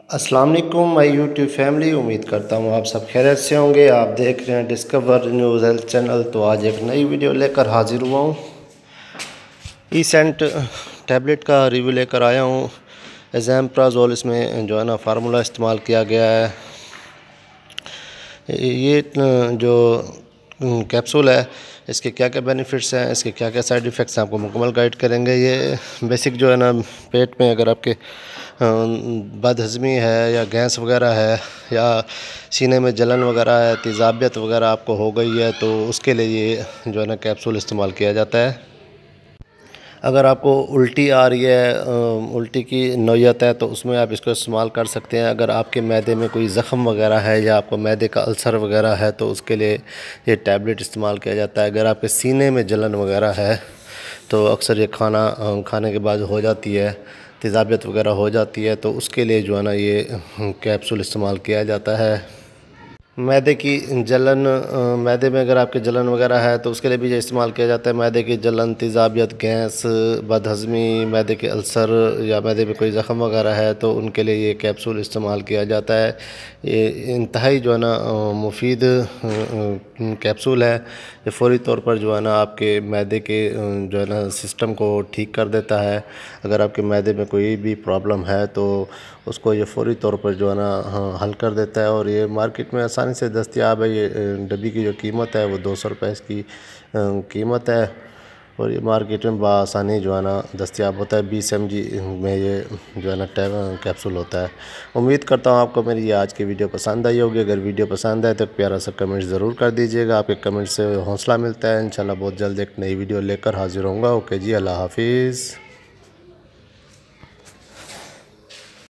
अस्सलाम वालेकुम my YouTube family. उम्मीद करता हूँ आप सब खैरियत से होंगे। आप देख रहे हैं डिस्कवर न्यूज़ हेल्थ चैनल। तो आज एक नई वीडियो लेकर हाजिर हुआ हूँ। ईसेंट टैबलेट का रिव्यू लेकर आया हूँ। एज़ैम्प्राज़ोल इसमें जो है ना फार्मूला इस्तेमाल किया गया है। ये जो कैप्सूल है इसके क्या क्या बेनिफिट्स हैं, इसके क्या क्या साइड इफ़ेक्ट्स हैं, आपको मुकम्मल गाइड करेंगे। ये बेसिक जो है ना पेट में अगर आपके बदहज़मी है या गैस वगैरह है या सीने में जलन वगैरह है, तेज़ाबियत वगैरह आपको हो गई है तो उसके लिए ये जो है ना कैप्सूल इस्तेमाल किया जाता है। अगर आपको उल्टी आ रही है, उल्टी की नौयत है तो उसमें आप इसको इस्तेमाल कर सकते हैं। अगर आपके मैदे में कोई ज़ख़म वगैरह है या आपको मैदे का अल्सर वगैरह है तो उसके लिए ये टैबलेट इस्तेमाल किया जाता है। अगर आपके सीने में जलन वगैरह है तो अक्सर ये खाने के बाद हो जाती है, तेज़ाबियत वगैरह हो जाती है तो उसके लिए जो है ना ये कैप्सूल इस्तेमाल किया जाता है। मैदे की जलन, मैदे में अगर आपके जलन वगैरह है तो उसके लिए भी ये इस्तेमाल किया जाता है। मैदे की जलन, तेज़ाबियत, गैस, बदहज़मी, मैदे के अल्सर या मैदे में कोई ज़ख़म वगैरह है तो उनके लिए ये कैप्सूल इस्तेमाल किया जाता है। ये इंतहाई जो है ना मुफीद कैप्सूल है। ये फ़ौरी तौर पर जो है ना आपके मैदे के जो है ना सिस्टम को ठीक कर देता है। अगर आपके मैदे में कोई भी प्रॉब्लम है तो उसको ये फ़ौरी तौर पर जो है ना हल कर देता है। और ये मार्केट में आसानी से दस्तयाब है। ये डब्बी की जो कीमत है वो 200 रुपये इसकी कीमत है और ये मार्केट में बआसानी जो है ना दस्तयाब होता है। 20 mg में ये जो है ना कैप्सूल होता है। उम्मीद करता हूँ आपको मेरी आज की वीडियो पसंद आई होगी। अगर वीडियो पसंद आए तो प्यारा सा कमेंट ज़रूर कर दीजिएगा। आपके कमेंट से हौसला मिलता है। इंशाल्लाह बहुत जल्द एक नई वीडियो लेकर हाजिर होऊंगा। ओके जी, अल्लाह हाफिज़।